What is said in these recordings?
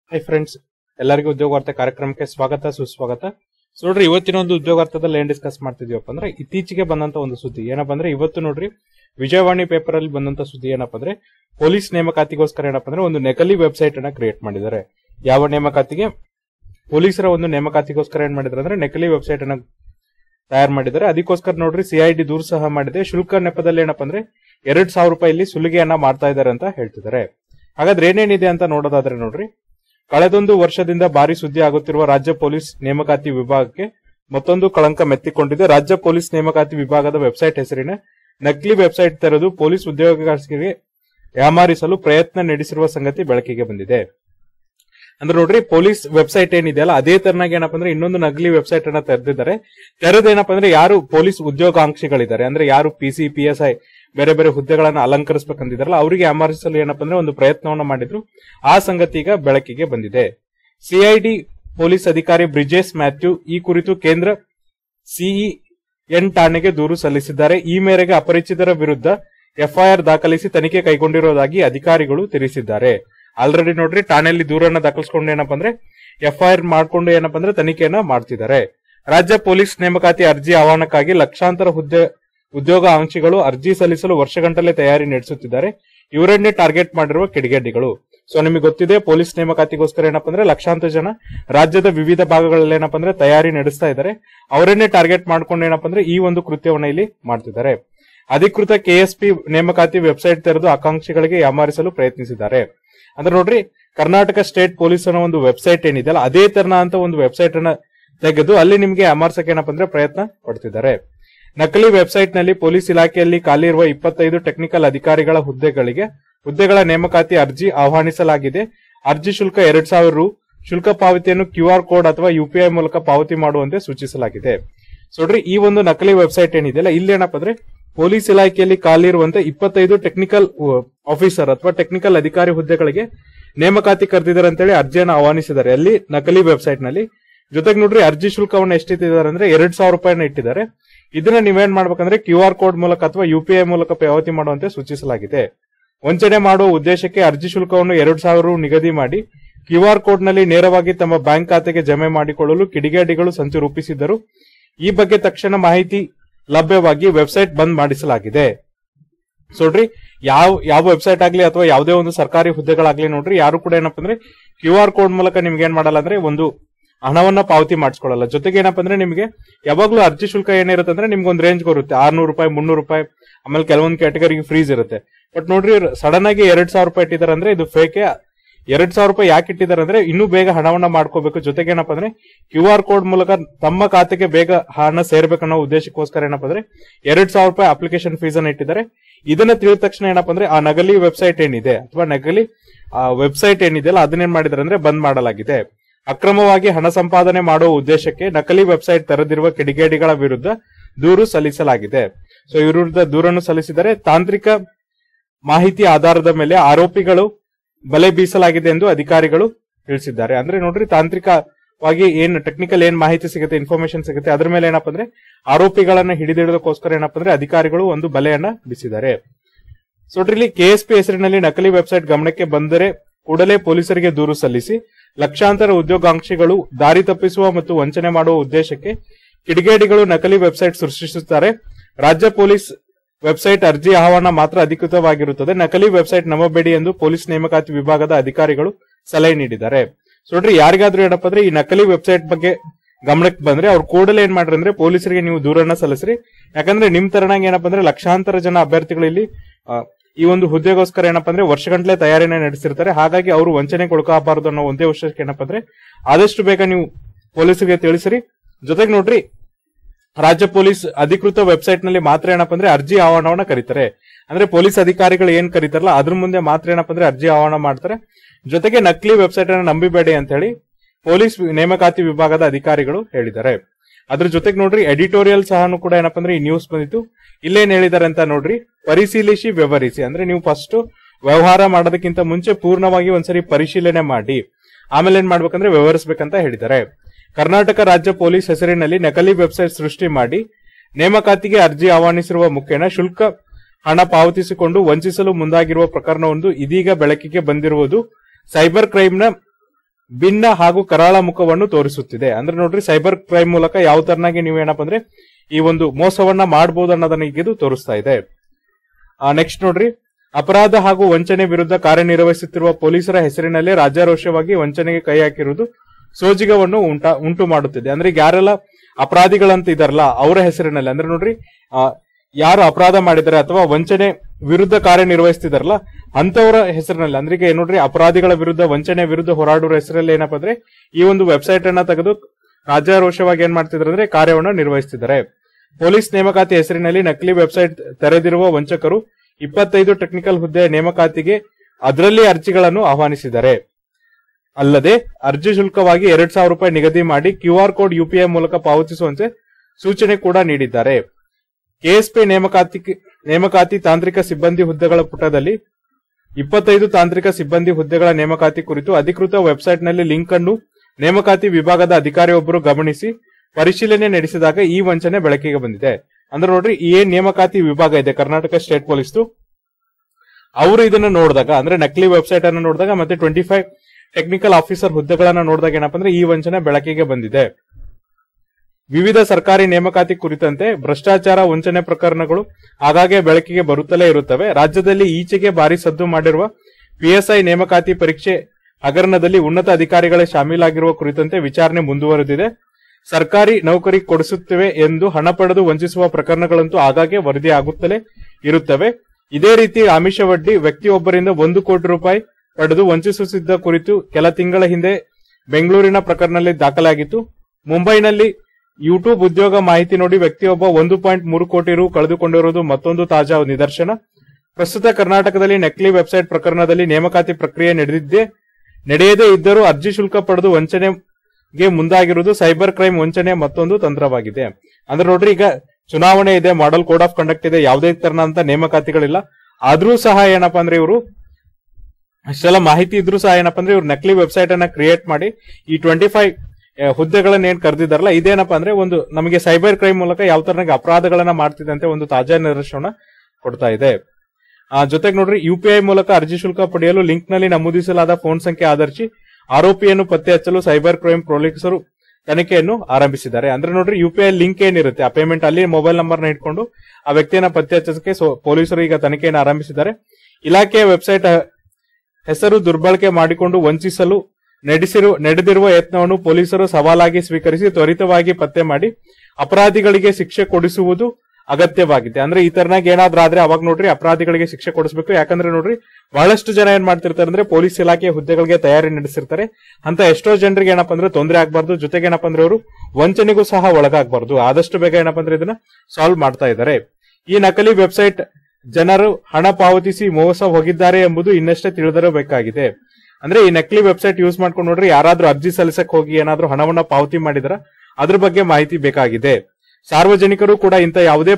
Hi friends, ಎಲ್ಲರಿಗೂ ಉದ್ಯೋಗ ವಾರ್ತೆ ಕಾರ್ಯಕ್ರಮಕ್ಕೆ ಸ್ವಾಗತ ಸುಸ್ವಾಗತ. ಸೊ ನೋಡ್ರಿ, ಇವತ್ತಿನ ಒಂದು ಉದ್ಯೋಗ ವಾರ್ತೆದಲ್ಲಿ ಏನ್ ಡಿಸ್ಕಸ್ ಮಾಡ್ತಿದೀವಪ್ಪ ಅಂದ್ರೆ ಇತ್ತೀಚೆಗೆ ಬಂದಂತ ಒಂದು ಸುದ್ದಿ ಏನಪ್ಪ ಅಂದ್ರೆ ಇವತ್ತು ನೋಡ್ರಿ ವಿಜಯವಾಣಿ ಪೇಪರ್ ಅಲ್ಲಿ ಬಂದಂತ ಸುದ್ದಿ ಏನಪ್ಪ ಅಂದ್ರೆ ಪೊಲೀಸ್ ನೇಮಕಾತಿಗೋಸ್ಕರ ಏನಪ್ಪ ಅಂದ್ರೆ ಒಂದು ನಕಲಿ ವೆಬ್ಸೈಟ್ ಅನ್ನ ಕ್ರಿಯೇಟ್ ಮಾಡಿದ್ದಾರೆ. ಯಾವ ನೇಮಕಾತಿಗೆ? ಪೊಲೀಸರ ಒಂದು ನೇಮಕಾತಿಗೋಸ್ಕರ ಏನ್ ಮಾಡಿದ್ರೆ ಅಂದ್ರೆ ನಕಲಿ ವೆಬ್ಸೈಟ್ ಅನ್ನ ತಯಾರು ಮಾಡಿದ್ದಾರೆ. ಅದಕ್ಕೋಸ್ಕರ ನೋಡ್ರಿ ಸಿಐಡಿ ದೂರು ಸಹ ಮಾಡಿದೆ. ಶುಲ್ಕ ನೆಪದಲ್ಲಿ ಏನಪ್ಪ ಅಂದ್ರೆ 2,000 ರೂಪಾಯಿ ಸುಲಿಗೆಯನ್ನ ಮಾಡ್ತಾ ಇದ್ದಾರೆ ಅಂತ ಹೇಳ್ತಿದ್ದಾರೆ. ಹಾಗಾದ್ರೆ ಏನೇನಿದೆ ಅಂತ ನೋಡೋದಾದ್ರೆ ನೋಡ್ರಿ, ಕಳೆದೊಂದು ವರ್ಷದಿಂದ ಭಾರಿ ಸುದ್ದಿ ಆಗುತ್ತಿರುವ ರಾಜ್ಯ ಪೊಲೀಸ್ ನೇಮಕಾತಿ ವಿಭಾಗಕ್ಕೆ ಮತ್ತೊಂದು ಕಳಂಕ ಮೆತ್ತಿಕೊಂಡಿದೆ. ರಾಜ್ಯ ಪೊಲೀಸ್ ನೇಮಕಾತಿ ವಿಭಾಗದ ವೆಬ್ಸೈಟ್ ಹೆಸರಿನ ನಕಲಿ ವೆಬ್ಸೈಟ್ ತೆರೆದು ಪೊಲೀಸ್ ಉದ್ಯೋಗಗಳಿಗೆ ಯಾಮಾರಿಸಲು ಪ್ರಯತ್ನ ನಡೆಸಿರುವ ಸಂಗತಿ ಬೆಳಕಿಗೆ ಬಂದಿದೆ. ಅಂದ್ರೆ ನೋಡ್ರಿ, ಪೊಲೀಸ್ ವೆಬ್ಸೈಟ್ ಏನಿದೆಯಲ್ಲ ಅದೇ ತರನಾಗಿ ಏನಪ್ಪ ಅಂದ್ರೆ ಇನ್ನೊಂದು ನಕಲಿ ವೆಬ್ಸೈಟ್ ಅನ್ನ ತೆರೆದಿದ್ದಾರೆ. ತೆರೆದೇನಪ್ಪ ಅಂದ್ರೆ ಯಾರು ಪೊಲೀಸ್ ಉದ್ಯೋಗಾಂಕ್ಷಿಗಳಿದ್ದಾರೆ, ಅಂದ್ರೆ ಯಾರು ಪಿಸಿ PSI ಬೇರೆ ಬೇರೆ ಹುದ್ದೆಗಳನ್ನ ಅಲಂಕರಿಸಬೇಕಂತಿದಾರಲ್ಲ ಅವರಿಗೆ ಅಮರಿಸಲು ಏನಪ್ಪ ಅಂದ್ರೆ ಒಂದು ಪ್ರಯತ್ನವನ್ನ ಮಾಡಿದ್ರು. ಆ ಸಂಗತಿ ಈಗ ಬೆಳಕಿಗೆ ಬಂದಿದೆ. ಸಿಐಡಿ ಪೊಲೀಸ್ ಅಧಿಕಾರಿ ಬ್ರಿಜೇಶ್ ಮ್ಯಾಥ್ಯೂ ಈ ಕುರಿತು ಕೇಂದ್ರ CEN ಠಾಣೆಗೆ ದೂರು ಸಲ್ಲಿಸಿದ್ದಾರೆ. ಈ ಮೇರೆಗೆ ಅಪರಿಚಿತರ ವಿರುದ್ಧ FIR ದಾಖಲಿಸಿ ತನಿಖೆ ಕೈಗೊಂಡಿರುವುದಾಗಿ ಅಧಿಕಾರಿಗಳು ತಿಳಿಸಿದ್ದಾರೆ. ಆಲ್ರೆಡಿ ನೋಡ್ರಿ ಠಾಣೆಯಲ್ಲಿ ದೂರನ್ನ ದಾಖಲಿಸಿಕೊಂಡು ಏನಪ್ಪ ಅಂದ್ರೆ FIR ಮಾಡ್ಕೊಂಡು ಏನಪ್ಪ ಅಂದ್ರೆ ತನಿಖೆಯನ್ನ ಮಾಡ್ತಿದ್ದಾರೆ. ರಾಜ್ಯ ಪೊಲೀಸ್ ನೇಮಕಾತಿ ಅರ್ಜಿ ಆಹ್ವಾನಕ್ಕಾಗಿ ಲಕ್ಷಾಂತರ ಉದ್ಯೋಗ ಆಕಾಂಕ್ಷಿಗಳು ಅರ್ಜಿ ಸಲ್ಲಿಸಲು ವರ್ಷಗಂಟಲೆ ತಯಾರಿ ನಡೆಸುತ್ತಿದ್ದಾರೆ. ಇವರನ್ನೇ ಟಾರ್ಗೆಟ್ ಮಾಡಿರುವ ಕಿಡಿಗೇಡಿಗಳು. ಸೊ ನಿಮಗೆ ಗೊತ್ತಿದೆ, ಪೊಲೀಸ್ ನೇಮಕಾತಿಗೋಸ್ಕರ ಏನಪ್ಪ ಅಂದ್ರೆ ಲಕ್ಷಾಂತರ ಜನ ರಾಜ್ಯದ ವಿವಿಧ ಭಾಗಗಳಲ್ಲಿ ಏನಪ್ಪ ಅಂದ್ರೆ ತಯಾರಿ ನಡೆಸ್ತಾ ಇದ್ದಾರೆ. ಅವರನ್ನೇ ಟಾರ್ಗೆಟ್ ಮಾಡ್ಕೊಂಡು ಏನಪ್ಪ ಅಂದ್ರೆ ಈ ಒಂದು ಕೃತ್ಯವನ್ನ ಇಲ್ಲಿ ಮಾಡ್ತಿದ್ದಾರೆ. ಅಧಿಕೃತ KSP ನೇಮಕಾತಿ ವೆಬ್ಸೈಟ್ ತೆರೆದು ಆಕಾಂಕ್ಷಿಗಳಿಗೆ ಯಾಮಾರಿಸಲು ಪ್ರಯತ್ನಿಸಿದ್ದಾರೆ. ಅಂದ್ರೆ ನೋಡ್ರಿ, ಕರ್ನಾಟಕ ಸ್ಟೇಟ್ ಪೊಲೀಸ್ ಅನ್ನೋ ಒಂದು ವೆಬ್ಸೈಟ್ ಏನಿದೆಯಲ್ಲ ಅದೇ ತರನ ಅಂತ ಒಂದು ವೆಬ್ಸೈಟ್ ಅನ್ನ ತೆಗೆದು ಅಲ್ಲಿ ನಿಮಗೆ ಯಾಮಾರ್ಸಕ್ಕೆ ಏನಪ್ಪ ಅಂದ್ರೆ ಪ್ರಯತ್ನ ಪಡ್ತಿದ್ದಾರೆ. ನಕಲಿ ವೆಬ್ಸೈಟ್ ನಲ್ಲಿ ಪೊಲೀಸ್ ಇಲಾಖೆಯಲ್ಲಿ ಖಾಲಿ ಇರುವ 25 ಟೆಕ್ನಿಕಲ್ ಅಧಿಕಾರಿಗಳ ಹುದ್ದೆಗಳ ನೇಮಕಾತಿ ಅರ್ಜಿ ಆಹ್ವಾನಿಸಲಾಗಿದೆ. ಅರ್ಜಿ ಶುಲ್ಕ 2,000 ರು. ಶುಲ್ಕ ಪಾವತಿಯನ್ನು QR ಕೋಡ್ ಅಥವಾ UPI ಮೂಲಕ ಪಾವತಿ ಮಾಡುವಂತೆ ಸೂಚಿಸಲಾಗಿದೆ. ನೋಡ್ರಿ, ಈ ಒಂದು ನಕಲಿ ವೆಬ್ಸೈಟ್ ಏನಿದೆಯಲ್ಲ ಇಲ್ಲಿ ಏನಪ್ಪ ಅಂದ್ರೆ ಪೊಲೀಸ್ ಇಲಾಖೆಯಲ್ಲಿ ಖಾಲಿ ಇರುವಂತೆ 25 ಟೆಕ್ನಿಕಲ್ ಆಫೀಸರ್ ಅಥವಾ ಟೆಕ್ನಿಕಲ್ ಅಧಿಕಾರಿ ಹುದ್ದೆಗಳಿಗೆ ನೇಮಕಾತಿ ಕರೆದಿದ್ದಾರೆ ಅಂತೇಳಿ ಅರ್ಜಿಯನ್ನು ಆಹ್ವಾನಿಸಿದ್ದಾರೆ ಅಲ್ಲಿ ನಕಲಿ ವೆಬ್ಸೈಟ್ ನಲ್ಲಿ. ಜೊತೆಗೆ ನೋಡ್ರಿ, ಅರ್ಜಿ ಶುಲ್ಕವನ್ನು ಎಷ್ಟಿಟ್ಟಿದ್ದಾರೆ ಅಂದ್ರೆ 2,000 ರೂಪಾಯಿನ ಇಟ್ಟಿದ್ದಾರೆ. ಇದನ್ನ ನೀವೇನ್ ಮಾಡ್ಬೇಕಂದ್ರೆ QR ಕೋಡ್ ಮೂಲಕ ಅಥವಾ UPI ಮೂಲಕ ಪಾವತಿ ಮಾಡುವಂತೆ ಸೂಚಿಸಲಾಗಿದೆ. ವಂಚನೆ ಮಾಡುವ ಉದ್ದೇಶಕ್ಕೆ ಅರ್ಜಿ ಶುಲ್ಕವನ್ನು 2,000 ರು ನಿಗದಿ ಮಾಡಿ QR ಕೋಡ್ ನಲ್ಲಿ ನೇರವಾಗಿ ತಮ್ಮ ಬ್ಯಾಂಕ್ ಖಾತೆಗೆ ಜಮೆ ಮಾಡಿಕೊಳ್ಳಲು ಕಿಡಿಗೇಡಿಗಳು ಸಂಚು ರೂಪಿಸಿದ್ದರು. ಈ ಬಗ್ಗೆ ತಕ್ಷಣ ಮಾಹಿತಿ ಲಭ್ಯವಾಗಿ ವೆಬ್ಸೈಟ್ ಬಂದ್ ಮಾಡಿಸಲಾಗಿದೆ. ನೋಡ್ರಿ, ಯಾವ ವೆಬ್ಸೈಟ್ ಆಗ್ಲಿ ಅಥವಾ ಯಾವುದೇ ಒಂದು ಸರ್ಕಾರಿ ಹುದ್ದೆಗಳಾಗ್ಲಿ ನೋಡ್ರಿ, ಯಾರು ಕೂಡ ಏನಪ್ಪ ಅಂದ್ರೆ QR ಕೋಡ್ ಮೂಲಕ ನಿಮ್ಗೆ ಏನ್ ಮಾಡಲ್ಲ ಅಂದ್ರೆ ಒಂದು ಹಣವನ್ನ ಪಾವತಿ ಮಾಡಿಸ್ಕೊಳ್ಳಲ್ಲ. ಜೊತೆಗೆ ಏನಪ್ಪ ಅಂದ್ರೆ ನಿಮಗೆ ಯಾವಾಗ್ಲೂ ಅರ್ಜಿ ಶುಲ್ಕ ಏನಿರುತ್ತೆ ಅಂದ್ರೆ ನಿಮ್ಗೆ ಒಂದು ರೇಂಜ್ ಬರುತ್ತೆ, 600 ರೂಪಾಯಿ 300 ರೂಪಾಯಿ, ಆಮೇಲೆ ಕೆಲವೊಂದು ಕ್ಯಾಟಗರಿಗೆ ಫ್ರೀಸ್ ಇರುತ್ತೆ. ಬಟ್ ನೋಡ್ರಿ, ಸಡನ್ ಆಗಿ 2,000 ರೂಪಾಯಿ ಇಟ್ಟಿದ್ದಾರೆ ಅಂದ್ರೆ ಇದು ಫೇಕೆ. 2,000 ರೂಪಾಯಿ ಯಾಕೆ ಇಟ್ಟಿದ್ದಾರೆ ಅಂದ್ರೆ ಇನ್ನೂ ಬೇಗ ಹಣವನ್ನ ಮಾಡ್ಕೋಬೇಕು. ಜೊತೆಗೆ ಏನಪ್ಪ ಅಂದ್ರೆ QR ಕೋಡ್ ಮೂಲಕ ತಮ್ಮ ಖಾತೆಗೆ ಬೇಗ ಹಣ ಸೇರ್ಬೇಕನ್ನೋ ಉದ್ದೇಶಕ್ಕೋಸ್ಕರ ಏನಪ್ಪ ಅಂದ್ರೆ 2,000 ರೂಪಾಯಿ ಅಪ್ಲಿಕೇಶನ್ ಫೀಸ್ ಅನ್ನ ಇಟ್ಟಿದ್ದಾರೆ. ಇದನ್ನ ತಿಳಿದ ತಕ್ಷಣ ಏನಪ್ಪ ಅಂದ್ರೆ ಆ ನಕಲಿ ವೆಬ್ಸೈಟ್ ಏನಿದೆ ಅಥವಾ ನಕಲಿ ವೆಬ್ಸೈಟ್ ಏನಿದೆಯಲ್ಲ ಅದನ್ನೇನ್ ಮಾಡಿದ್ದಾರೆ ಅಂದ್ರೆ ಬಂದ್ ಮಾಡಲಾಗಿದೆ. ಅಕ್ರಮವಾಗಿ ಹಣ ಸಂಪಾದನೆ ಮಾಡುವ ಉದ್ದೇಶಕ್ಕೆ ನಕಲಿ ವೆಬ್ಸೈಟ್ ತೆರೆದಿರುವ ಕಿಡಿಗೇಡಿಗಳ ವಿರುದ್ಧ ದೂರು ಸಲ್ಲಿಸಲಾಗಿದೆ. ಸೊ ಇವ್ರ ವಿರುದ್ಧ ದೂರನ್ನು ಸಲ್ಲಿಸಿದರೆ ತಾಂತ್ರಿಕ ಮಾಹಿತಿ ಆಧಾರದ ಮೇಲೆ ಆರೋಪಿಗಳು ಬಲೆ ಬೀಸಲಾಗಿದೆ ಎಂದು ಅಧಿಕಾರಿಗಳು ತಿಳಿಸಿದ್ದಾರೆ. ಅಂದ್ರೆ ನೋಡ್ರಿ, ತಾಂತ್ರಿಕವಾಗಿ ಟೆಕ್ನಿಕಲ್ ಮಾಹಿತಿ ಸಿಗುತ್ತೆ, ಇನ್ಫಾರ್ಮೇಶನ್ ಸಿಗುತ್ತೆ, ಅದ್ರ ಮೇಲೆ ಏನಪ್ಪ ಅಂದ್ರೆ ಆರೋಪಿಗಳನ್ನ ಹಿಡಿದಿಡೋದಕ್ಕೋಸ್ಕರ ಏನಪ್ಪ ಅಂದ್ರೆ ಅಧಿಕಾರಿಗಳು ಒಂದು ಬಲೆಯನ್ನ ಬೀಸಿದ್ದಾರೆ. ಸೊ ನೋಡ್ರಿ, ಇಲ್ಲಿ KSP ಹೆಸರಿನಲ್ಲಿ ನಕಲಿ ವೆಬ್ಸೈಟ್ ಗಮನಕ್ಕೆ ಬಂದರೆ ಕೂಡಲೇ ಪೊಲೀಸರಿಗೆ ದೂರು ಸಲ್ಲಿಸಿ ಲಕ್ಷಾಂತರ ಉದ್ಯೋಗಾಂಕ್ಷಿಗಳು ದಾರಿ ತಪ್ಪಿಸುವ ಮತ್ತು ವಂಚನೆ ಮಾಡುವ ಉದ್ದೇಶಕ್ಕೆ ಕಿಡಿಗೇಡಿಗಳು ನಕಲಿ ವೆಬ್ಸೈಟ್ ಸೃಷ್ಟಿಸುತ್ತಾರೆ. ರಾಜ್ಯ ಪೊಲೀಸ್ ವೆಬ್ಸೈಟ್ ಅರ್ಜಿ ಆಹ್ವಾನ ಮಾತ್ರ ಅಧಿಕೃತವಾಗಿರುತ್ತದೆ. ನಕಲಿ ವೆಬ್ಸೈಟ್ ನಂಬಬೇಡಿ ಎಂದು ಪೊಲೀಸ್ ನೇಮಕಾತಿ ವಿಭಾಗದ ಅಧಿಕಾರಿಗಳು ಸಲಹೆ ನೀಡಿದ್ದಾರೆ. ನೋಡ್ರಿ, ಯಾರಿಗಾದ್ರೂ ಏನಪ್ಪ ಅಂದ್ರೆ ಈ ನಕಲಿ ವೆಬ್ಸೈಟ್ ಬಗ್ಗೆ ಗಮನಕ್ಕೆ ಬಂದ್ರೆ ಅವ್ರು ಕೂಡಲೇ ಏನ್ ಮಾಡ್ರಿ ಅಂದ್ರೆ ಪೊಲೀಸರಿಗೆ ನೀವು ದೂರನ್ನ ಸಲ್ಲಿಸ್ರಿ. ಯಾಕಂದ್ರೆ ನಿಮ್ ತರನಾಗಿ ಏನಪ್ಪ ಅಂದ್ರೆ ಲಕ್ಷಾಂತರ ಜನ ಅಭ್ಯರ್ಥಿಗಳು ಇಲ್ಲಿ ಈ ಒಂದು ಹುದ್ದೆಗೋಸ್ಕರ ಏನಪ್ಪ ಅಂದ್ರೆ ವರ್ಷಗಂಟಲೆ ತಯಾರಿನ ನಡೆಸಿರ್ತಾರೆ. ಹಾಗಾಗಿ ಅವರು ವಂಚನೆಗೆ ಒಳಗಾಗಬಾರದು ಅನ್ನೋ ಒಂದೇ ವರ್ಷಕ್ಕೆ ಏನಪ್ಪ ಅಂದ್ರೆ ಆದಷ್ಟು ಬೇಗ ನೀವು ಪೊಲೀಸರಿಗೆ ತಿಳಿಸಿರಿ. ಜೊತೆಗೆ ನೋಡ್ರಿ, ರಾಜ್ಯ ಪೊಲೀಸ್ ಅಧಿಕೃತ ವೆಬ್ಸೈಟ್ ನಲ್ಲಿ ಮಾತ್ರ ಏನಪ್ಪ ಅಂದ್ರೆ ಅರ್ಜಿ ಆಹ್ವಾನವನ್ನ ಕರೀತಾರೆ. ಅಂದ್ರೆ ಪೊಲೀಸ್ ಅಧಿಕಾರಿಗಳು ಏನ್ ಕರೀತಾರಲ್ಲ ಅದ್ರ ಮುಂದೆ ಮಾತ್ರ ಏನಪ್ಪ ಅಂದ್ರೆ ಅರ್ಜಿ ಆಹ್ವಾನ ಮಾಡ್ತಾರೆ. ಜೊತೆಗೆ ನಕಲಿ ವೆಬ್ಸೈಟ್ ಅನ್ನ ನಂಬಿಬೇಡಿ ಅಂತ ಹೇಳಿ ಪೊಲೀಸ್ ನೇಮಕಾತಿ ವಿಭಾಗದ ಅಧಿಕಾರಿಗಳು ಹೇಳಿದ್ದಾರೆ. ಅದ್ರ ಜೊತೆಗೆ ನೋಡ್ರಿ, ಎಡಿಟೋರಿಯಲ್ ಸಹ ಕೂಡ ಏನಪ್ಪ ಅಂದ್ರೆ ಈ ನ್ಯೂಸ್ ಬಂದಿತ್ತು. ಇಲ್ಲೇನ್ ಹೇಳಿದ್ದಾರೆ ಅಂತ ನೋಡ್ರಿ, ಪರಿಶೀಲಿಸಿ ವ್ಯವಹರಿಸಿ. ಅಂದ್ರೆ ನೀವು ಫಸ್ಟ್ ವ್ಯವಹಾರ ಮಾಡೋದಕ್ಕಿಂತ ಮುಂಚೆ ಪೂರ್ಣವಾಗಿ ಒಂದ್ಸರಿ ಪರಿಶೀಲನೆ ಮಾಡಿ ಆಮೇಲೆ ಏನ್ ಮಾಡ್ಬೇಕಂದ್ರೆ ವ್ಯವಹರಿಸಬೇಕಂತ ಹೇಳಿದ್ದಾರೆ. ಕರ್ನಾಟಕ ರಾಜ್ಯ ಪೊಲೀಸ್ ಹೆಸರಿನಲ್ಲಿ ನಕಲಿ ವೆಬ್ಸೈಟ್ ಸೃಷ್ಟಿ ಮಾಡಿ ನೇಮಕಾತಿಗೆ ಅರ್ಜಿ ಆಹ್ವಾನಿಸಿರುವ ಮುಖೇನ ಶುಲ್ಕ ಹಣ ಪಾವತಿಸಿಕೊಂಡು ವಂಚಿಸಲು ಮುಂದಾಗಿರುವ ಪ್ರಕರಣವೊಂದು ಇದೀಗ ಬೆಳಕಿಗೆ ಬಂದಿರುವುದು ಸೈಬರ್ ಕ್ರೈಮ್ನ ಭಿನ್ನ ಹಾಗೂ ಕರಾಳ ಮುಖವನ್ನು ತೋರಿಸುತ್ತಿದೆ. ಅಂದ್ರೆ ನೋಡ್ರಿ, ಸೈಬರ್ ಕ್ರೈಮ್ ಮೂಲಕ ಯಾವ ತರನಾಗಿ ನೀವೇನಪ್ಪ ಅಂದ್ರೆ ಈ ಒಂದು ಮೋಸವನ್ನ ಮಾಡಬಹುದು ಅನ್ನೋದನ್ನ ಈಗ ಇದು ತೋರಿಸ್ತಾ ಇದೆ. ನೆಕ್ಸ್ಟ್ ನೋಡ್ರಿ, ಅಪರಾಧ ಹಾಗೂ ವಂಚನೆ ವಿರುದ್ಧ ಕಾರ್ಯನಿರ್ವಹಿಸುತ್ತಿರುವ ಪೊಲೀಸರ ಹೆಸರಿನಲ್ಲಿ ರಾಜ್ಯಾರೋಷವಾಗಿ ವಂಚನೆಗೆ ಕೈ ಹಾಕಿರುವುದು ಸೋಜಿಗವನ್ನು ಉಂಟು ಮಾಡುತ್ತಿದೆ. ಅಂದ್ರೆ ಈಗ ಯಾರೆಲ್ಲ ಅಪರಾಧಿಗಳಂತ ಇದಾರಲ್ಲ ಅವರ ಹೆಸರಿನಲ್ಲಿ, ಅಂದ್ರೆ ನೋಡ್ರಿ, ಯಾರು ಅಪರಾಧ ಮಾಡಿದ್ದಾರೆ ಅಥವಾ ವಂಚನೆ ವಿರುದ್ಧ ಕಾರ್ಯನಿರ್ವಹಿಸ್ತಿದಾರಲ್ಲ ಅಂತವರ ಹೆಸರಿನಲ್ಲಿ, ಅಂದ್ರೆ ಈಗ ನೋಡ್ರಿ, ಅಪರಾಧಿಗಳ ವಿರುದ್ಧ ವಂಚನೆ ವಿರುದ್ಧ ಹೋರಾಡುವ ಹೆಸರಲ್ಲಿ ಏನಪ್ಪಾ ಅಂದ್ರೆ ಈ ಒಂದು ವೆಬ್ಸೈಟ್ ಅನ್ನ ತೆಗೆದು ರಾಜ್ಯಾರೋಷವಾಗಿ ಏನ್ ಮಾಡ್ತಿದ್ದಾರೆ ಅಂದ್ರೆ ಕಾರ್ಯವನ್ನು ನಿರ್ವಹಿಸ್ತಿದ್ದಾರೆ. ಪೊಲೀಸ್ ನೇಮಕಾತಿ ಹೆಸರಿನಲ್ಲಿ ನಕಲಿ ವೆಬ್ಸೈಟ್ ತೆರೆದಿರುವ ವಂಚಕರು 25 ಟೆಕ್ನಿಕಲ್ ಹುದ್ದೆಯ ನೇಮಕಾತಿಗೆ ಅದರಲ್ಲಿ ಅರ್ಜಿಗಳನ್ನು ಆಹ್ವಾನಿಸಿದ್ದಾರೆ. ಅಲ್ಲದೆ ಅರ್ಜಿ ಶುಲ್ಕವಾಗಿ 2,000 ರೂಪಾಯಿ ನಿಗದಿ ಮಾಡಿ QR ಕೋಡ್ UPI ಮೂಲಕ ಪಾವತಿಸುವಂತೆ ಸೂಚನೆ ಕೂಡ ನೀಡಿದ್ದಾರೆ. ಕೆಎಸ್ಪಿ ನೇಮಕಾತಿ ತಾಂತ್ರಿಕ ಸಿಬ್ಬಂದಿ ಹುದ್ದೆಗಳ ಪುಟದಲ್ಲಿ 25 ತಾಂತ್ರಿಕ ಸಿಬ್ಬಂದಿ ಹುದ್ದೆಗಳ ನೇಮಕಾತಿ ಕುರಿತು ಅಧಿಕೃತ ವೆಬ್ಸೈಟ್ನಲ್ಲಿ ಲಿಂಕ್ ಅನ್ನು ನೇಮಕಾತಿ ವಿಭಾಗದ ಅಧಿಕಾರಿಯೊಬ್ಬರು ಗಮನಿಸಿ ಪರಿಶೀಲನೆ ನಡೆಸಿದಾಗ ಈ ವಂಚನೆ ಬೆಳಕಿಗೆ ಬಂದಿದೆ. ಅಂದ್ರೆ ನೋಡ್ರಿ, ಏನ್ ನೇಮಕಾತಿ ವಿಭಾಗ ಇದೆ ಕರ್ನಾಟಕ ಸ್ಟೇಟ್ ಪೊಲೀಸ್, ಅವರು ಇದನ್ನ ನೋಡಿದಾಗ, ಅಂದ್ರೆ ನಕಲಿ ವೆಬ್ಸೈಟ್ ಅನ್ನು ನೋಡಿದಾಗ ಮತ್ತೆ 25 ಟೆಕ್ನಿಕಲ್ ಆಫೀಸರ್ ಹುದ್ದೆಗಳನ್ನ ನೋಡಿದಾಗ ಏನಪ್ಪಾ ಅಂದ್ರೆ ಈ ವಂಚನೆ ಬೆಳಕಿಗೆ ಬಂದಿದೆ. ವಿವಿಧ ಸರ್ಕಾರಿ ನೇಮಕಾತಿ ಕುರಿತಂತೆ ಭ್ರಷ್ಟಾಚಾರ ವಂಚನೆ ಪ್ರಕರಣಗಳು ಆಗಾಗ್ಗೆ ಬೆಳಕಿಗೆ ಬರುತ್ತಲೇ ಇರುತ್ತವೆ. ರಾಜ್ಯದಲ್ಲಿ ಈಚೆಗೆ ಭಾರಿ ಸದ್ದು ಮಾಡಿರುವ PSI ನೇಮಕಾತಿ ಪರೀಕ್ಷೆ ಹಗರಣದಲ್ಲಿ ಉನ್ನತ ಅಧಿಕಾರಿಗಳೇ ಶಾಮೀಲಾಗಿರುವ ಕುರಿತಂತೆ ವಿಚಾರಣೆ ಮುಂದುವರೆದಿದೆ. ಸರ್ಕಾರಿ ನೌಕರಿ ಕೊಡಿಸುತ್ತೇವೆ ಎಂದು ಹಣ ಪಡೆದು ವಂಚಿಸುವ ಪ್ರಕರಣಗಳಂತೂ ಆಗಾಗ್ಗೆ ವರದಿಯಾಗುತ್ತಲೇ ಇರುತ್ತವೆ. ಇದೇ ರೀತಿ ಆಮಿಷ ಒಡ್ಡಿ ವ್ಯಕ್ತಿಯೊಬ್ಬರಿಂದ 1 ಕೋಟಿ ರೂಪಾಯಿ ಪಡೆದು ವಂಚಿಸುತ್ತಿದ್ದ ಕುರಿತು ಕೆಲ ತಿಂಗಳ ಹಿಂದೆ ಬೆಂಗಳೂರಿನ ಪ್ರಕರಣದಲ್ಲಿ ದಾಖಲಾಗಿತ್ತು. ಮುಂಬೈನಲ್ಲಿ ಯೂಟ್ಯೂಬ್ ಉದ್ಯೋಗ ಮಾಹಿತಿ ನೋಡಿ ವ್ಯಕ್ತಿಯೊಬ್ಬ 1.3 ಕೋಟಿ ರು ಕಳೆದುಕೊಂಡಿರುವುದು ಮತ್ತೊಂದು ತಾಜಾ ನಿದರ್ಶನ. ಪ್ರಸ್ತುತ ಕರ್ನಾಟಕದಲ್ಲಿ ನಕಲಿ ವೆಬ್ಸೈಟ್ ಪ್ರಕರಣದಲ್ಲಿ ನೇಮಕಾತಿ ಪ್ರಕ್ರಿಯೆ ನಡೆಯದೇ ಇದ್ದರೂ ಅರ್ಜಿ ಶುಲ್ಕ ಪಡೆದು ವಂಚನೆಗೆ ಮುಂದಾಗಿರುವುದು ಸೈಬರ್ ಕ್ರೈಮ್ ವಂಚನೆ ಮತ್ತೊಂದು ತಂತ್ರವಾಗಿದೆ. ಅಂದ್ರೆ ನೋಡ್ರಿ, ಈಗ ಚುನಾವಣೆ ಇದೆ, ಮಾಡೆಲ್ ಕೋಡ್ ಆಫ್ ಕಂಡಕ್ಟ್ ಇದೆ, ಯಾವುದೇ ತರನಂತ ನೇಮಕಾತಿಗಳಿಲ್ಲ, ಆದ್ರೂ ಸಹ ಏನಪ್ಪಾ ಅಂದ್ರೆ ಇವರು ಅಷ್ಟೆಲ್ಲ ಮಾಹಿತಿ ಇದ್ರೂ ಸಹ ಏನಪ್ಪಾ ಅಂದ್ರೆ ಇವ್ರು ನಕಲಿ ವೆಬ್ಸೈಟ್ ಅನ್ನ ಕ್ರಿಯೇಟ್ ಮಾಡಿ ಈ 25 ಹುದ್ದೆಗಳನ್ನ ಏನ್ ಕರೆದಿದ್ದಾರಲ್ಲ ಇದೇನಪ್ಪಾ ಅಂದ್ರೆ ಒಂದು ನಮಗೆ ಸೈಬರ್ ಕ್ರೈಮ್ ಮೂಲಕ ಯಾವ ತರನಾಗಿ ಅಪರಾಧಗಳನ್ನ ಮಾಡ್ತಿದಂತೆ ಒಂದು ತಾಜಾ ನಿದರ್ಶನ ಕೊಡ್ತಾ ಇದೆ. ಜೊತೆಗೆ ನೋಡ್ರಿ, UPI ಮೂಲಕ ಅರ್ಜಿ ಶುಲ್ಕ ಪಡೆಯಲು ಲಿಂಕ್ ನಲ್ಲಿ ನಮೂದಿಸಲಾದ ಫೋನ್ ಸಂಖ್ಯೆ ಆಧರಿಸಿ ಆರೋಪಿಯನ್ನು ಪತ್ತೆ ಹಚ್ಚಲು ಸೈಬರ್ ಕ್ರೈಮ್ ಪೊಲೀಸರು ತನಿಖೆಯನ್ನು ಆರಂಭಿಸಿದ್ದಾರೆ. ಅಂದ್ರೆ ನೋಡ್ರಿ, UPI ಲಿಂಕ್ ಏನಿರುತ್ತೆ ಆ ಪೇಮೆಂಟ್ ಅಲ್ಲಿ ಮೊಬೈಲ್ ನಂಬರ್ ನ ಇಟ್ಕೊಂಡು ಆ ವ್ಯಕ್ತಿಯನ್ನ ಪತ್ತೆ ಹಚ್ಚೋಕೆ ಪೊಲೀಸರು ಈಗ ತನಿಖೆಯನ್ನು ಆರಂಭಿಸಿದ್ದಾರೆ. ಇಲಾಖೆಯ ವೆಬ್ಸೈಟ್ ಹೆಸರು ದುರ್ಬಳಕೆ ಮಾಡಿಕೊಂಡು ವಂಚಿಸಲು ನಡೆದಿರುವ ಯತ್ನವನ್ನು ಪೊಲೀಸರು ಸವಾಲಾಗಿ ಸ್ವೀಕರಿಸಿ ತ್ವರಿತವಾಗಿ ಪತ್ತೆ ಮಾಡಿ ಅಪರಾಧಿಗಳಿಗೆ ಶಿಕ್ಷೆ ಕೊಡಿಸುವುದು ಅಗತ್ಯವಾಗಿದೆ. ಅಂದ್ರೆ ಈ ತರನಾಗಿ ಏನಾದ್ರೂ ಆದ್ರೆ ಅವಾಗ ನೋಡ್ರಿ ಅಪರಾಧಿಗಳಿಗೆ ಶಿಕ್ಷೆ ಕೊಡಿಸಬೇಕು. ಯಾಕಂದ್ರೆ ನೋಡ್ರಿ, ಬಹಳಷ್ಟು ಜನ ಏನ್ ಮಾಡ್ತಿರ್ತಾರೆ ಅಂದ್ರೆ ಪೊಲೀಸ್ ಇಲಾಖೆ ಹುದ್ದೆಗಳಿಗೆ ತಯಾರಿ ನಡೆಸಿರ್ತಾರೆ. ಅಂತ ಎಷ್ಟೋ ಜನರಿಗೆ ಏನಪ್ಪಾ ಅಂದ್ರೆ ತೊಂದರೆ ಆಗ್ಬಾರ್ದು, ಜೊತೆಗೆ ಏನಪ್ಪಾ ಅಂದ್ರೆ ಅವರು ವಂಚನೆಗೂ ಸಹ ಒಳಗಾಗಬಾರ್ದು. ಆದಷ್ಟು ಬೇಗ ಏನಪ್ಪಾ ಅಂದ್ರೆ ಇದನ್ನ ಸಾಲ್ವ್ ಮಾಡ್ತಾ ಇದ್ದಾರೆ. ಈ ನಕಲಿ ವೆಬ್ಸೈಟ್ ಜನರು ಹಣ ಪಾವತಿಸಿ ಮೋಸ ಹೋಗಿದ್ದಾರೆ ಎಂಬುದು ಇನ್ನಷ್ಟೇ ತಿಳಿದಿರಬೇಕಾಗಿದೆ. ಅಂದ್ರೆ ಈ ನಕಲಿ ವೆಬ್ಸೈಟ್ ಯೂಸ್ ಮಾಡ್ಕೊಂಡು ನೋಡ್ರಿ, ಯಾರಾದ್ರೂ ಅರ್ಜಿ ಸಲ್ಲಿಸಕ್ ಹೋಗಿ ಏನಾದ್ರೂ ಹಣವನ್ನ ಪಾವತಿ ಮಾಡಿದ್ರ ಅದ್ರ ಬಗ್ಗೆ ಮಾಹಿತಿ ಬೇಕಾಗಿದೆ. ಸಾರ್ವಜನಿಕರು ಕೂಡ ಇಂಥ ಯಾವುದೇ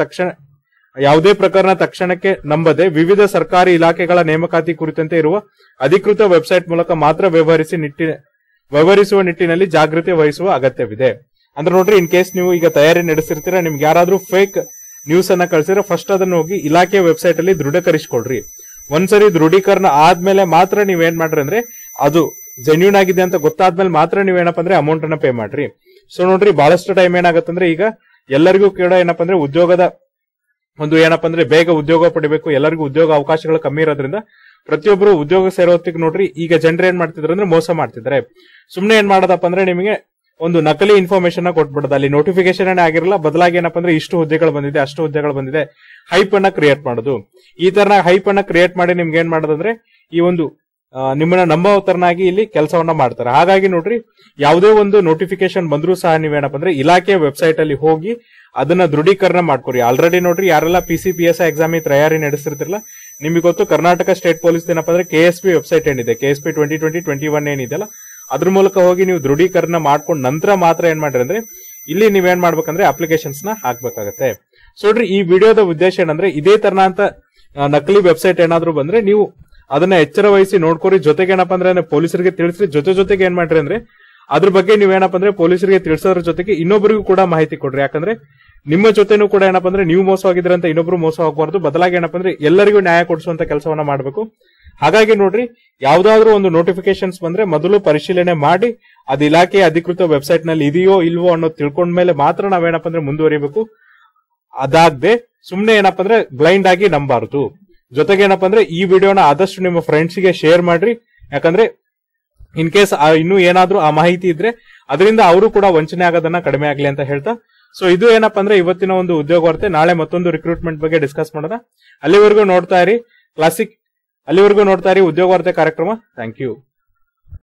ಪ್ರಕರಣ ತಕ್ಷಣಕ್ಕೆ ನಂಬದೆ ವಿವಿಧ ಸರ್ಕಾರಿ ಇಲಾಖೆಗಳ ನೇಮಕಾತಿ ಕುರಿತಂತೆ ಇರುವ ಅಧಿಕೃತ ವೆಬ್ಸೈಟ್ ಮೂಲಕ ಮಾತ್ರ ವ್ಯವಹರಿಸುವ ನಿಟ್ಟಿನಲ್ಲಿ ಜಾಗೃತಿ ವಹಿಸುವ ಅಗತ್ಯವಿದೆ. ಅಂದ್ರೆ ನೋಡ್ರಿ, ಇನ್ ಕೇಸ್ ನೀವು ಈಗ ತಯಾರಿ ನಡೆಸಿರ್ತೀರಾ, ನಿಮ್ಗೆ ಯಾರಾದ್ರೂ ಫೇಕ್ ನ್ಯೂಸ್ ಅನ್ನ ಕಳಿಸಿದ್ರೆ ಫಸ್ಟ್ ಅದನ್ನ ಹೋಗಿ ಇಲಾಖೆ ವೆಬ್ಸೈಟ್ ಅಲ್ಲಿ ದೃಢೀಕರಿಸಿಕೊಳ್ರಿ. ಒಂದ್ಸರಿ ದೃಢೀಕರಣ ಆದ್ಮೇಲೆ ಮಾತ್ರ ನೀವೇನ್ ಮಾಡ್ರಿ ಅಂದ್ರೆ ಅದು ಜೆನ್ಯೂನ್ ಆಗಿದೆ ಅಂತ ಗೊತ್ತಾದ್ಮೇಲೆ ಮಾತ್ರ ನೀವೇನಪ್ಪ ಅಂದ್ರೆ ಅಮೌಂಟ್ ಅನ್ನ ಪೇ ಮಾಡ್ರಿ. ಸೊ ನೋಡ್ರಿ, ಬಹಳಷ್ಟು ಟೈಮ್ ಏನಾಗತ್ತಂದ್ರೆ ಈಗ ಎಲ್ಲರಿಗೂ ಕೂಡ ಏನಪ್ಪಾ ಅಂದ್ರೆ ಉದ್ಯೋಗದ ಒಂದು ಏನಪ್ಪಾ ಅಂದ್ರೆ ಬೇಗ ಉದ್ಯೋಗ ಪಡಿಬೇಕು, ಎಲ್ಲರಿಗೂ ಉದ್ಯೋಗ ಅವಕಾಶಗಳು ಕಮ್ಮಿ ಇರೋದ್ರಿಂದ ಪ್ರತಿಯೊಬ್ಬರು ಉದ್ಯೋಗ ಸೇರೋತ್ತಿಗೆ ನೋಡ್ರಿ ಈಗ ಜನರು ಏನ್ ಮಾಡ್ತಿದ್ರು ಅಂದ್ರೆ ಮೋಸ ಮಾಡ್ತಿದ್ದಾರೆ. ಸುಮ್ನೆ ಏನ್ ಮಾಡೋದಪ್ಪ ಅಂದ್ರೆ ನಿಮಗೆ ಒಂದು ನಕಲಿ ಇನ್ಫಾರ್ಮೇಶನ್ ಕೊಟ್ಬಿಡೋದು, ಅಲ್ಲಿ ನೋಟಿಫಿಕೇಶನ್ ಆಗಿರಲ್ಲ, ಬದಲಾಗಿ ಏನಪ್ಪಾ ಅಂದ್ರೆ ಇಷ್ಟು ಹುದ್ದೆಗಳು ಬಂದಿದೆ, ಅಷ್ಟು ಹುದ್ದೆಗಳು ಬಂದಿದೆ, ಹೈಪ್ ಅನ್ನ ಕ್ರಿಯೇಟ್ ಮಾಡೋದು. ಈ ತರ ಹೈಪ್ ಅನ್ನ ಕ್ರಿಯೇಟ್ ಮಾಡಿ ನಿಮ್ಗೆ ಏನ್ ಮಾಡೋದಂದ್ರೆ ಈ ಒಂದು ನಿಮ್ಮನ್ನ ನಂಬೋ ತರನಾಗಿ ಇಲ್ಲಿ ಕೆಲಸವನ್ನ ಮಾಡ್ತಾರೆ. ಹಾಗಾಗಿ ನೋಡ್ರಿ, ಯಾವುದೇ ಒಂದು ನೋಟಿಫಿಕೇಶನ್ ಬಂದ್ರೂ ಸಹ ನೀವೇನಪ್ಪ ಅಂದ್ರೆ ಇಲಾಖೆ ವೆಬ್ಸೈಟ್ ಅಲ್ಲಿ ಹೋಗಿ ಅದನ್ನ ದೃಢೀಕರಣ ಮಾಡ್ಕೊರಿ. ಆಲ್ರೆಡಿ ನೋಡ್ರಿ, ಯಾರೆಲ್ಲ PCPSI ಎಕ್ಸಾಮ್ ತಯಾರಿ ನಡೆಸಿರ್ತಿರಲ್ಲ, ನಿಮಗೆ ಗೊತ್ತು ಕರ್ನಾಟಕ ಸ್ಟೇಟ್ ಪೊಲೀಸ್ ಏನಪ್ಪಾ ಅಂದ್ರೆ KSP ವೆಬ್ಸೈಟ್ ಏನಿದೆ, KSP 2020-21 ಏನಿದೆಯಲ್ಲ ಅದ್ರ ಮೂಲಕ ಹೋಗಿ ನೀವು ದೃಢೀಕರಣ ಮಾಡ್ಕೊಂಡು ನಂತರ ಮಾತ್ರ ಏನ್ ಮಾಡ್ರಿ ಅಂದ್ರೆ ಇಲ್ಲಿ ನೀವೇನ್ ಮಾಡ್ಬೇಕಂದ್ರೆ ಅಪ್ಲಿಕೇಶನ್ಸ್ ನ ಹಾಕ್ಬೇಕಾಗತ್ತೆ. ಸೊ ನೋಡ್ರಿ, ಈ ವಿಡಿಯೋದ ಉದ್ದೇಶ ಏನಂದ್ರೆ ಇದೇ ತರನಂತ ನಕಲಿ ವೆಬ್ಸೈಟ್ ಏನಾದ್ರು ಬಂದ್ರೆ ನೀವು ಅದನ್ನ ಎಚ್ಚರ ವಹಿಸಿ ನೋಡ್ಕೊರಿ. ಜೊತೆಗೆ ಏನಪ್ಪಾ ಅಂದ್ರೆ ಪೊಲೀಸರಿಗೆ ತಿಳಿಸ್ರಿ. ಜೊತೆಗೆ ಏನ್ ಮಾಡ್ರಿ ಅಂದ್ರೆ ಅದ್ರ ಬಗ್ಗೆ ನೀವೇನಪ್ಪ ಅಂದ್ರೆ ಪೊಲೀಸರಿಗೆ ತಿಳಿಸೋದ್ರ ಜೊತೆಗೆ ಇನ್ನೊಬ್ಬರಿಗೂ ಕೂಡ ಮಾಹಿತಿ ಕೊಡ್ರಿ. ಯಾಕಂದ್ರೆ ನಿಮ್ಮ ಜೊತೆನೂ ಕೂಡ ಏನಪ್ಪಾ ಅಂದ್ರೆ ನೀವು ಮೋಸವಾಗಿದ್ರೆ ಅಂತ ಇನ್ನೊಬ್ರು ಮೋಸ ಹೋಗಬಾರ್ದು. ಬದಲಾಗಿ ಏನಪ್ಪಾ ಅಂದ್ರೆ ಎಲ್ಲರಿಗೂ ನ್ಯಾಯ ಕೊಡಿಸುವಂತ ಕೆಲಸವನ್ನ ಮಾಡಬೇಕು. ಹಾಗಾಗಿ ನೋಡ್ರಿ, ಯಾವ್ದಾದ್ರು ಒಂದು ನೋಟಿಫಿಕೇಶನ್ಸ್ ಬಂದ್ರೆ ಮೊದಲು ಪರಿಶೀಲನೆ ಮಾಡಿ ಅದು ಇಲಾಖೆಯ ಅಧಿಕೃತ ವೆಬ್ಸೈಟ್ ನಲ್ಲಿ ಇದೆಯೋ ಇಲ್ವೋ ಅನ್ನೋದು ತಿಳ್ಕೊಂಡ್ಮೇಲೆ ಮಾತ್ರ ನಾವೇನಪ್ಪ ಅಂದ್ರೆ ಮುಂದುವರಿಬೇಕು. ಅದಾಗದೆ ಸುಮ್ನೆ ಏನಪ್ಪ ಅಂದ್ರೆ ಬ್ಲೈಂಡ್ ಆಗಿ ನಂಬಾರದು. ಜೊತೆಗೆ ಏನಪ್ಪ ಅಂದ್ರೆ ಈ ವಿಡಿಯೋನ ಆದಷ್ಟು ನಿಮ್ಮ ಫ್ರೆಂಡ್ಸ್ ಗೆ ಶೇರ್ ಮಾಡ್ರಿ. ಯಾಕಂದ್ರೆ ಇನ್ ಕೇಸ್ ಇನ್ನೂ ಏನಾದ್ರೂ ಆ ಮಾಹಿತಿ ಇದ್ರೆ ಅದರಿಂದ ಅವರು ಕೂಡ ವಂಚನೆ ಆಗೋದನ್ನ ಕಡಿಮೆ ಆಗ್ಲಿ ಅಂತ ಹೇಳ್ತಾ, ಸೊ ಇದು ಏನಪ್ಪ ಅಂದ್ರೆ ಇವತ್ತಿನ ಒಂದು ಉದ್ಯೋಗ ವಾರ್ತೆ. ನಾಳೆ ಮತ್ತೊಂದು ರಿಕ್ರೂಟ್ಮೆಂಟ್ ಬಗ್ಗೆ ಡಿಸ್ಕಸ್ ಮಾಡೋಣ. ಅಲ್ಲಿವರೆಗೂ ನೋಡ್ತಾ ಇರಿ ಉದ್ಯೋಗ ವಾರ್ತೆ ಕಾರ್ಯಕ್ರಮ. Thank you.